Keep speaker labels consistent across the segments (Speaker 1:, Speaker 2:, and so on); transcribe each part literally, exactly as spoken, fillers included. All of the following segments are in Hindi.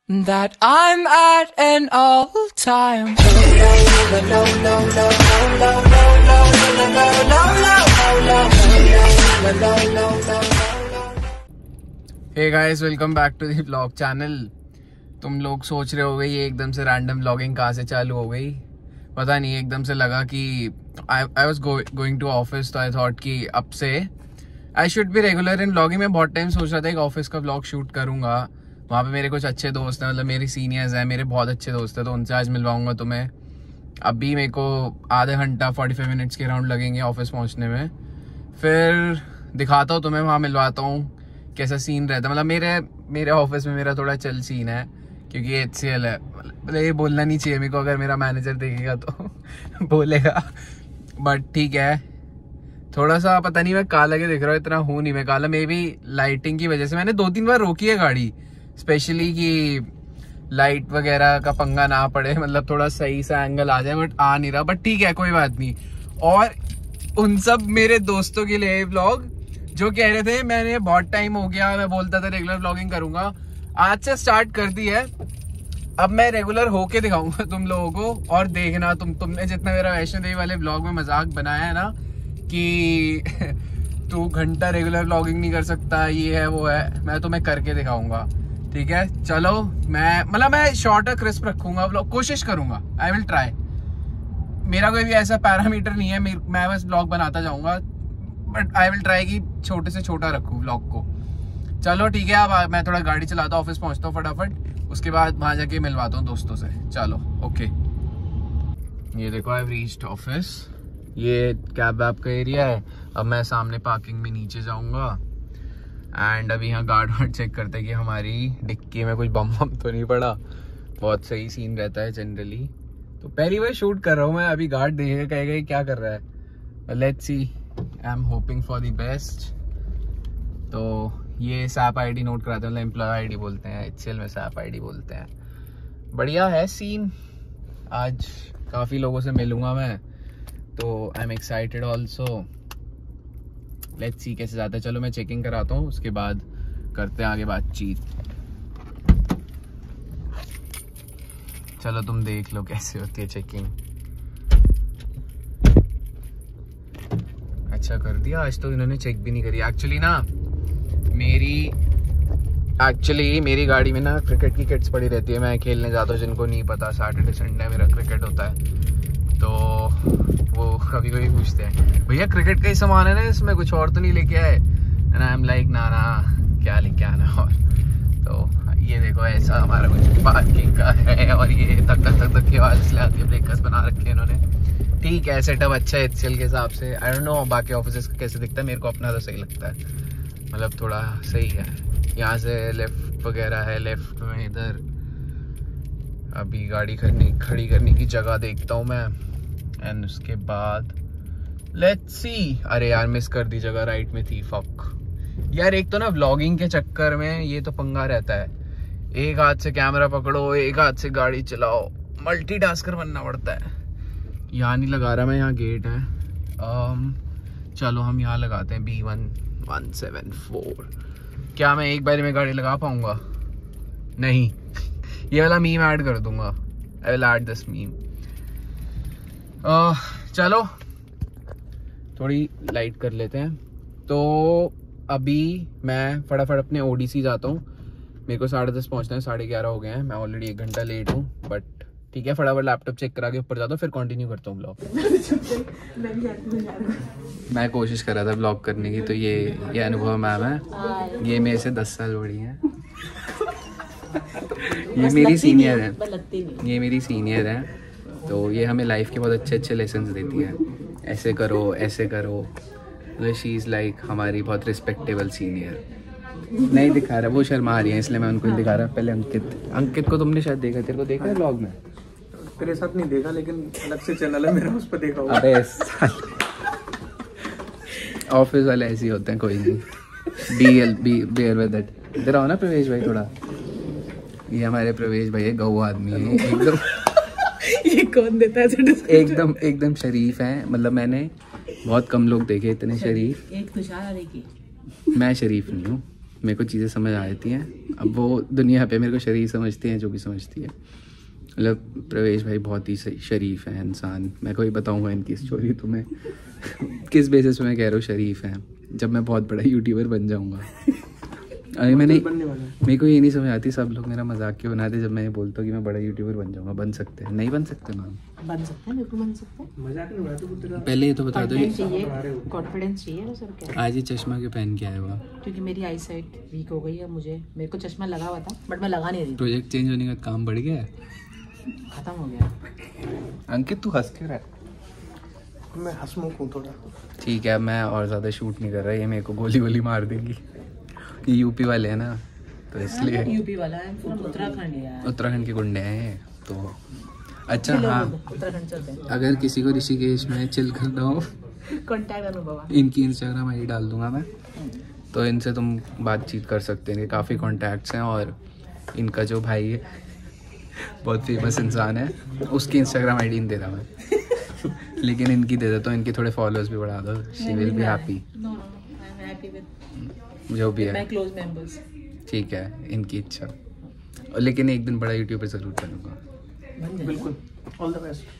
Speaker 1: that I'm at an all-time.
Speaker 2: Hey guys, welcome back to the vlog channel. तुम लोग सोच रहे हो गए ये एकदम से रैंडम व्लॉगिंग कहाँ से चालू हो गई, पता नहीं, एकदम से लगा कि I I was going to office, तो आई थॉट कि अब से I should be regular in vlogging. मैं बहुत टाइम सोच रहा था कि ऑफिस का व्लॉग शूट करूंगा, वहाँ पे मेरे कुछ अच्छे दोस्त हैं, मतलब मेरे सीनियर्स हैं, मेरे बहुत अच्छे दोस्त हैं, तो उनसे आज मिलवाऊंगा तुम्हें। अभी मेरे को आधा घंटा फोर्टी फाइव मिनट्स के राउंड लगेंगे ऑफिस पहुँचने में, फिर दिखाता हूँ तुम्हें, वहाँ मिलवाता हूँ कैसा सीन रहता है। मतलब मेरे मेरे ऑफिस में मेरा थोड़ा चल सीन है, क्योंकि एच सी एल है, मतलब ये बोलना नहीं चाहिए मेरे को, अगर मेरा मैनेजर देखेगा तो बोलेगा, बट ठीक है। थोड़ा सा पता नहीं मैं काला के दिख रहा हूँ, इतना हूँ नहीं मैं काला, मे बी लाइटिंग की वजह से। मैंने दो तीन बार रोकी है गाड़ी, स्पेशली कि लाइट वगैरह का पंगा ना पड़े, मतलब थोड़ा सही सा एंगल आ जाए, बट आ नहीं रहा, बट ठीक है कोई बात नहीं। और उन सब मेरे दोस्तों के लिए व्लॉग जो कह रहे थे मैंने बहुत टाइम हो गया, मैं बोलता था रेगुलर व्लॉगिंग करूंगा, आज से स्टार्ट कर दी है। अब मैं रेगुलर होके दिखाऊंगा तुम लोगों को, और देखना तुम तुमने जितना मेरा वैष्णो देवी वाले व्लॉग में मजाक बनाया है ना कि तू घंटा रेगुलर व्लॉगिंग नहीं कर सकता, ये है वो है, मैं तुम्हें करके दिखाऊंगा, ठीक है। चलो मैं मतलब मैं शॉर्ट और क्रिस्प रखूंगा व्लॉग, कोशिश करूंगा, आई विल ट्राई। मेरा कोई भी ऐसा पैरामीटर नहीं है, मैं बस व्लॉग बनाता जाऊंगा, बट आई विल ट्राई कि छोटे से छोटा रखूं व्लॉग को। चलो ठीक है, अब मैं थोड़ा गाड़ी चलाता हूँ, ऑफिस पहुंचता हूँ फटाफट, उसके बाद वहां जाके मिलवाता हूँ दोस्तों से। चलो ओके। ये देखो आई हैव रीच्ड ऑफिस, ये कैब वैब का एरिया है। अब मैं सामने पार्किंग में नीचे जाऊंगा, एंड अभी यहाँ गार्ड वार्ड चेक करते हैं कि हमारी डिक्की में कुछ बम बम तो नहीं पड़ा। बहुत सही सीन रहता है जनरली, तो पहली बार शूट कर रहा हूँ मैं, अभी गार्ड देखेगा कहेगा क्या कर रहा है। Let's see, I am hoping for the best. तो ये सैप आईडी नोट कराते हैं, मतलब एम्प्लॉय आईडी बोलते हैं, एच सी एल में सैप आईडी बोलते हैं। बढ़िया है सीन, आज काफ़ी लोगों से मिलूंगा मैं, तो I am excited also. Let's see कैसे जाता है। चलो मैं चेकिंग कराता हूँ, उसके बाद करते हैं आगे बातचीत। चलो तुम देख लो कैसे होती है चेकिंग। अच्छा कर दिया, आज तो इन्होंने चेक भी नहीं करी। एक्चुअली ना मेरी एक्चुअली मेरी गाड़ी में ना क्रिकेट की किट्स पड़ी रहती है, मैं खेलने जाता हूँ, जिनको नहीं पता सैटरडे संडे मेरा क्रिकेट होता है, तो वो कभी कभी पूछते हैं भैया क्रिकेट का ही सामान है ना इसमें, कुछ और तो नहीं लेके आए। एंड आई एम लाइक ना ना क्या लेके आना। और तो ये देखो ऐसा हमारा कुछ पार्किंग का है, और ये तक तक तक तक के आवाज इसलिए आती है, ब्रेकर्स बना रखे हैं इन्होंने, ठीक है। सेटअप अच्छा है एच सी एल के हिसाब से। आई डोंट नो बाकी ऑफिस का कैसे दिखता है, मेरे को अपना तो सही लगता है, मतलब थोड़ा सही है। यहाँ से लेफ्ट वगैरह है, लेफ्ट में इधर। अभी गाड़ी खड़ी खड़ी करने की जगह देखता हूँ मैं, एंड उसके बाद लेट्स सी। अरे यार मिस कर दी जगह, राइट में थी, फक यार। एक तो ना व्लॉगिंग के चक्कर में ये तो पंगा रहता है, एक हाथ से कैमरा पकड़ो, एक हाथ से गाड़ी चलाओ, मल्टीटास्कर बनना पड़ता है। यहाँ नहीं लगा रहा मैं, यहाँ गेट है। um, चलो हम यहाँ लगाते हैं B one one seven four. क्या मैं एक बार में गाड़ी लगा पाऊंगा? नहीं। ये वाला मीम ऐड कर दूंगा, I will add this meme. चलो थोड़ी लाइट कर लेते हैं। तो अभी मैं फटाफट अपने ओडीसी जाता हूँ, मेरे को साढ़े दस पहुँचना है, साढ़े ग्यारह हो गए हैं, मैं ऑलरेडी एक घंटा लेट हूँ, बट ठीक है। फटाफट लैपटॉप चेक करा के ऊपर जाता हूँ, फिर कंटिन्यू करता हूँ ब्लॉग। मैं कोशिश कर रहा था ब्लॉग करने की, तो ये ये अनुभव मैम है, ये मेरे से दस साल बड़ी हैं, ये मेरी सीनियर है, ये मेरी सीनियर है, तो ये हमें लाइफ के बहुत अच्छे अच्छे लेसन्स देती है, ऐसे करो ऐसे करो। तो शी इज़ लाइक हमारी बहुत रिस्पेक्टेबल सीनियर। नहीं दिखा रहा, वो शर्मा रही है इसलिए मैं उनको नहीं दिखा रहा। पहले अंकित अंकित को तुमने शायद देखा, तेरे को देखा है व्लॉग में?
Speaker 3: तेरे साथ नहीं देखा, लेकिन अलग से चैनल है मेरा, उस पर देखा होगा।
Speaker 2: अरे ऑफिस वाले ऐसे ही होते हैं, कोई नहीं। Be L be bear with it. इधर आओ ना प्रवेश भाई थोड़ा। ये हमारे प्रवेश भाई गौ आदमी है एकदम।
Speaker 4: ये कौन देता है?
Speaker 2: एकदम एकदम शरीफ है, मतलब मैंने बहुत कम लोग देखे इतने शरीफ।
Speaker 4: एक तुषार, एक
Speaker 2: मैं शरीफ नहीं हूँ, मेरे को चीज़ें समझ आ जाती हैं। अब वो दुनिया पे मेरे को शरीफ समझती हैं जो भी समझती है। मतलब प्रवेश भाई बहुत ही शरीफ है इंसान। मैं कोई बताऊंगा इनकी स्टोरी तुम्हें किस बेसिस पे मैं कह रहा हूँ शरीफ है, जब मैं बहुत बड़ा यूट्यूबर बन जाऊंगा। अरे मैंने मेरे को ये नहीं समझ आती, सब लोग मेरा मजाक क्यों बनाते जब मैं ये बोलता हूँ कि मैं बड़ा यूट्यूबर बन जाऊंगा। बन सकते हैं, नहीं बन सकते मैम?
Speaker 4: बन सकते हैं, बिल्कुल बन सकते हैं।
Speaker 3: मजाक नहीं उड़ाते।
Speaker 2: पहले ये तो बता दो,
Speaker 4: कॉन्फिडेंस चाहिए ना सर। क्या
Speaker 2: आज ये चश्मा क्यों पहन के आया हुआ?
Speaker 4: क्योंकि मेरी आई साइट वीक हो गई है। मुझे मेरे को चश्मा लगा हुआ था बट मैं लगा नहीं रही।
Speaker 2: प्रोजेक्ट चेंज होने का काम बढ़ गया है,
Speaker 4: खत्म हो गया।
Speaker 2: अंकित तू हंस क्यों रहा है?
Speaker 3: मैं हंसमुख हूँ थोड़ा।
Speaker 2: ठीक है, मैं और ज़्यादा शूट नहीं कर रहा, ये मेरे को गोली गोली मार देंगी। ये यूपी वाले हैं ना, तो इसलिए।
Speaker 4: यूपी वाला है, उत्तराखंड है।
Speaker 2: उत्तराखंड के गुंडे हैं तो। अच्छा हाँ,
Speaker 4: उत्तराखंड चलते हैं।
Speaker 2: अगर किसी को ऋषिकेश में चिल करना हो,
Speaker 4: कॉन्टैक्ट अनुभव,
Speaker 2: इनकी इंस्टाग्राम आई डी डाल दूंगा मैं, तो इनसे तुम बातचीत कर सकते हैं। काफ़ी कॉन्टैक्ट्स हैं और इनका जो भाई है बहुत फेमस इंसान है, उसकी इंस्टाग्राम आई डी नहीं दे रहा मैं लेकिन इनकी दे देता हूँ। इनके थोड़े फॉलोअर्स भी बढ़ा दो, शी विल बी हैप्पी। जो भी है
Speaker 4: क्लोज मेंबर्स।
Speaker 2: ठीक है, इनकी इच्छा। और लेकिन एक दिन बड़ा यूट्यूबर जरूर करूँगा।
Speaker 3: बिल्कुल, ऑल द बेस्ट।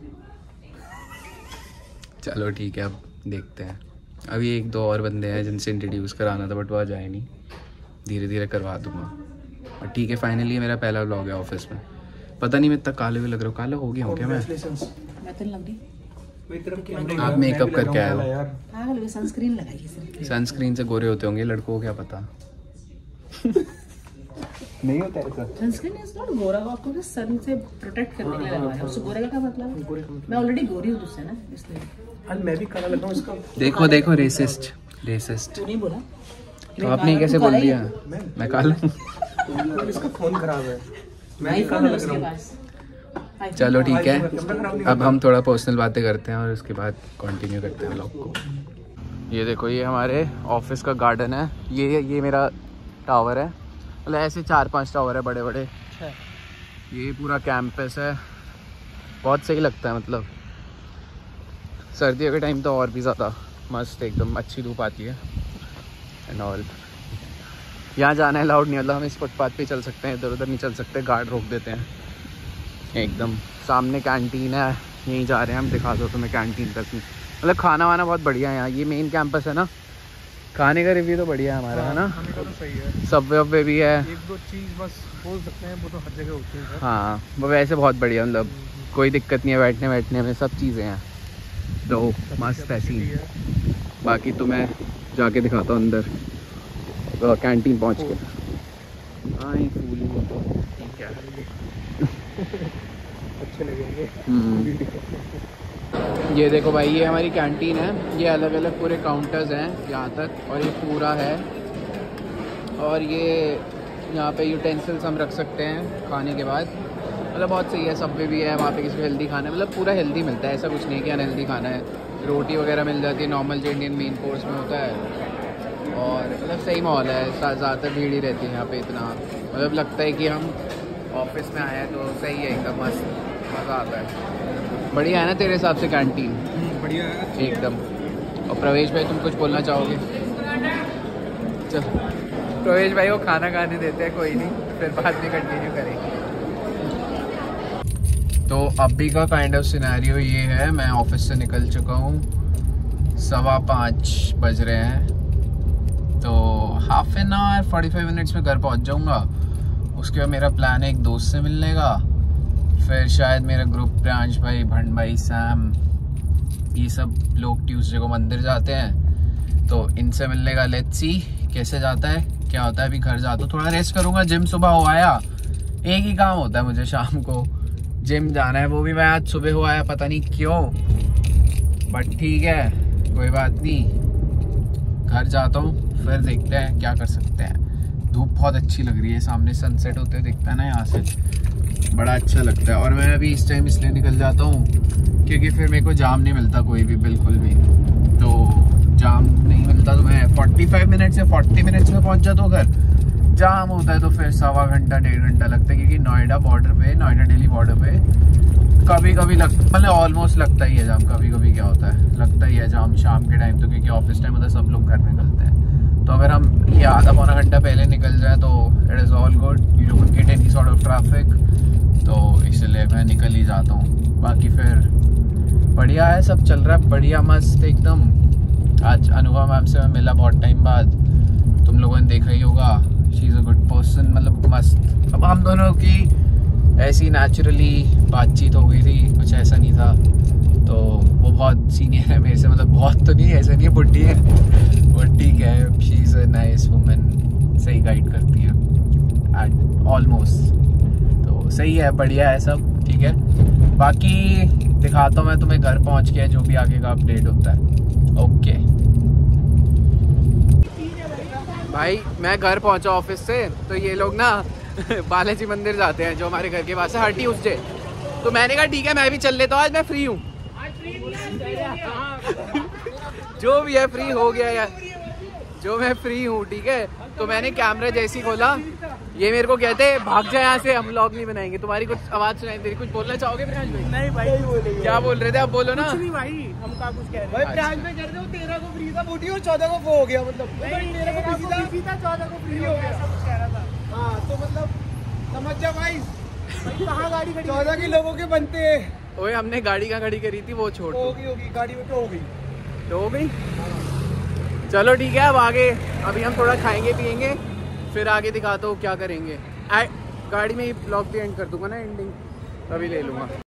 Speaker 2: चलो ठीक है, अब देखते हैं। अभी एक दो और बंदे हैं जिनसे इंट्रोड्यूस कराना था बट वो आ जाए नहीं, धीरे धीरे करवा दूंगा। और ठीक है, फाइनली ये मेरा पहला व्लॉग है ऑफिस में। पता नहीं मैं इतना काले भी लग रहा हूँ, काला हो गया हूँ क्या मैं?
Speaker 4: मैं तो लग गई।
Speaker 2: आप मेकअप करके आए हो?
Speaker 4: हाँ, सनस्क्रीन लगाई है।
Speaker 2: सनस्क्रीन से गोरे होते होंगे लड़कों को, क्या पता नहीं होता ऐसा।
Speaker 4: सनस्क्रीन इज नॉट गोरा, आपको सन से प्रोटेक्ट करने के लिए लगाया है। उससे गोरे का क्या मतलब है? मैं ऑलरेडी गोरी हूँ तुझसे ना, इसलिए।
Speaker 3: आज मैं भी काला लग रहा हूँ इसका।
Speaker 2: देखो देखो, रेसिस्ट रेसिस्ट।
Speaker 4: तू नहीं बोला
Speaker 2: तो आपने कैसे बोल दिया मैं काला?
Speaker 3: इसका फोन खराब है, मैं
Speaker 4: आई
Speaker 3: भी काला
Speaker 4: फोन
Speaker 3: लग रहा
Speaker 4: उसके
Speaker 3: हूँ।
Speaker 4: पास।
Speaker 2: चलो ठीक है, अब हम थोड़ा पर्सनल बातें करते हैं और उसके बाद कंटिन्यू करते हैं व्लॉग को। ये देखो, ये हमारे ऑफिस का गार्डन है। ये ये मेरा टावर है, मतलब ऐसे चार पांच टावर है बड़े बड़े। ये पूरा कैंपस है, बहुत सही लगता है। मतलब सर्दियों के टाइम तो और भी ज़्यादा मस्त, एकदम अच्छी धूप आती है एंड ऑल। यहाँ जाना है लाउड नहीं, मतलब हम इस फुटपाथ पे चल सकते हैं, इधर उधर नहीं चल सकते, गार्ड रोक देते हैं। एकदम सामने कैंटीन है, यहीं जा रहे हैं हम, दिखा दो तुम्हें कैंटीन तक। मतलब खाना वाना बहुत बढ़िया है यहाँ। ये मेन कैंपस है ना, खाने का रिव्यू तो बढ़िया है हमारा, है ना?
Speaker 3: खाने का तो सही है।
Speaker 2: सबवे वब्वे भी है,
Speaker 3: एक दो चीज़ बस बोल सकते हैं, वो तो हर जगह होती है।
Speaker 2: हाँ वो वैसे बहुत बढ़िया, मतलब कोई दिक्कत नहीं है बैठने बैठने में, सब चीज़ें हैं तो मस्त है सीन। बाकी तो मैं जाके दिखाता हूँ अंदर कैंटीन पहुँच के। हाँ ये फूल तो ठीक है,
Speaker 3: अच्छे लगेंगे।
Speaker 2: ये देखो भाई, ये हमारी कैंटीन है। ये अलग अलग पूरे काउंटर्स हैं यहाँ तक, और ये पूरा है। और ये यहाँ पे यूटेंसिल्स हम रख सकते हैं खाने के बाद, मतलब बहुत सही है। सबवे भी है वहाँ पे, किसी को हेल्दी खाना है, मतलब पूरा हेल्दी मिलता है, ऐसा कुछ नहीं कि अनहेल्दी खाना है। रोटी वगैरह मिल जाती है नॉर्मल जो इंडियन मेन कोर्स में होता है। और मतलब सही माहौल है, ज़्यादातर भीड़ ही रहती है यहाँ पे। इतना मतलब लगता है कि हम ऑफिस में आए हैं, तो सही है एकदम मस्त, मज़ा आता है। बढ़िया है ना तेरे हिसाब से कैंटीन?
Speaker 3: बढ़िया है
Speaker 2: एकदम। और प्रवेश भाई, तुम कुछ बोलना चाहोगे? चलो, प्रवेश भाई को खाना खाने देते हैं, कोई नहीं, फिर बाद में कंटिन्यू करेंगे। तो अभी का काइंड ऑफ सिनेरियो ये है, मैं ऑफिस से निकल चुका हूँ, सवा पाँच बज रहे हैं, तो half an hour forty five minutes में घर पहुँच जाऊँगा। उसके बाद मेरा प्लान है एक दोस्त से मिलने का, फिर शायद मेरा ग्रुप प्रियांश भाई, भंड भाई, सैम, ये सब लोग ट्यूसडे को मंदिर जाते हैं, तो इनसे मिलने का। लेट्स सी कैसे जाता है, क्या होता है। अभी घर जाता हूँ, थोड़ा रेस्ट करूँगा। जिम सुबह हो आया, एक ही काम होता है मुझे, शाम को जिम जाना है, वो भी मैं आज सुबह हो आया, पता नहीं क्यों, बट ठीक है, कोई बात नहीं। घर जाता हूँ, फिर देखते हैं क्या कर सकते हैं। धूप बहुत अच्छी लग रही है, सामने सनसेट होते हुए दिखता है ना यहाँ से, बड़ा अच्छा लगता है। और मैं अभी इस टाइम इसलिए निकल जाता हूँ क्योंकि फिर मेरे को जाम नहीं मिलता कोई भी, बिल्कुल भी। तो जाम नहीं मिलता तो मैं पैंतालीस मिनट से चालीस मिनट्स में पहुँच जाता हूँ घर। जाम होता है तो फिर सवा घंटा डेढ़ घंटा लगता है, क्योंकि नोएडा बॉर्डर पे, नोएडा दिल्ली बॉर्डर पे कभी कभी लग मतलब ऑलमोस्ट लगता ही है जाम। कभी कभी क्या होता है, लगता ही है जाम शाम के टाइम, तो क्योंकि ऑफिस टाइम होता है, सब लोग घर निकलते हैं, तो अगर हम ये आधा पौना घंटा पहले निकल जाए तो it is all good, you don't get any sort of traffic. तो इसलिए मैं निकल ही जाता हूँ। बाकी फिर बढ़िया है, सब चल रहा है बढ़िया मस्त एकदम। आज अनुभव मैम से मैं मिला बहुत टाइम बाद, तुम लोगों ने देखा ही होगा। She is a good person, मतलब मस्त। अब हम दोनों की ऐसी नेचुरली बातचीत हो गई थी, कुछ ऐसा नहीं था। तो वो बहुत सीनियर है मेरे से, मतलब बहुत तो नहीं, ऐसा नहीं है, बुढ़ी है बट ठीक है। She is a nice woman, सही गाइड करती है एट ऑलमोस्ट। तो सही है, बढ़िया है सब, ठीक है। बाकी दिखाता हूँ मैं तुम्हें घर पहुँच के जो भी आगे का अपडेट होता है। ओके भाई, मैं घर पहुँचा ऑफिस से, तो ये लोग ना बालाजी मंदिर जाते हैं जो हमारे घर के पास है हर ट्यूसडे। तो मैंने कहा ठीक है मैं भी चल लेता हूँ, आज मैं फ्री हूँ। जो भी है फ्री हो गया यार, जो मैं फ्री हूँ, ठीक है। तो मैंने कैमरा जैसे ही खोला, ये मेरे को कहते हैं भाग जाए यहाँ से, हम व्लॉग नहीं बनाएंगे। तुम्हारी कुछ आवाज सुनाई दे रही, कुछ बोलना चाहोगे प्रकाश भाई?
Speaker 5: नहीं भाई, बोलेंगे।
Speaker 2: क्या बोल रहे थे, आप बोलो ना।
Speaker 5: कुछ नहीं भाई, हम क्या कुछ कह रहे हैं भाई।
Speaker 2: अच्छा।
Speaker 5: प्रकाश भाई कह रहे थे तेरह को फ्री था बूटी और चौदह को वो हो गया, मतलब तेरह को बिजी था, चौदह को फ्री हो गया, ऐसा कुछ कह रहा था। हाँ तो मतलब समझ जा भाई, कहाँ गाड़ी खड़ी, चौदह के लोगों के बनते हैं।
Speaker 2: ओए हमने गाड़ी कहाँ खड़ी करी थी, वो छोड़।
Speaker 5: होगी होगी गाड़ी में तो हो गई,
Speaker 2: तो हो गई। चलो ठीक है, अब आगे अभी हम थोड़ा खाएंगे पिएंगे, फिर आगे दिखाता हूँ क्या करेंगे। आ, गाड़ी में ही ब्लॉग भी एंड कर दूंगा ना, एंडिंग तभी ले लूँगा।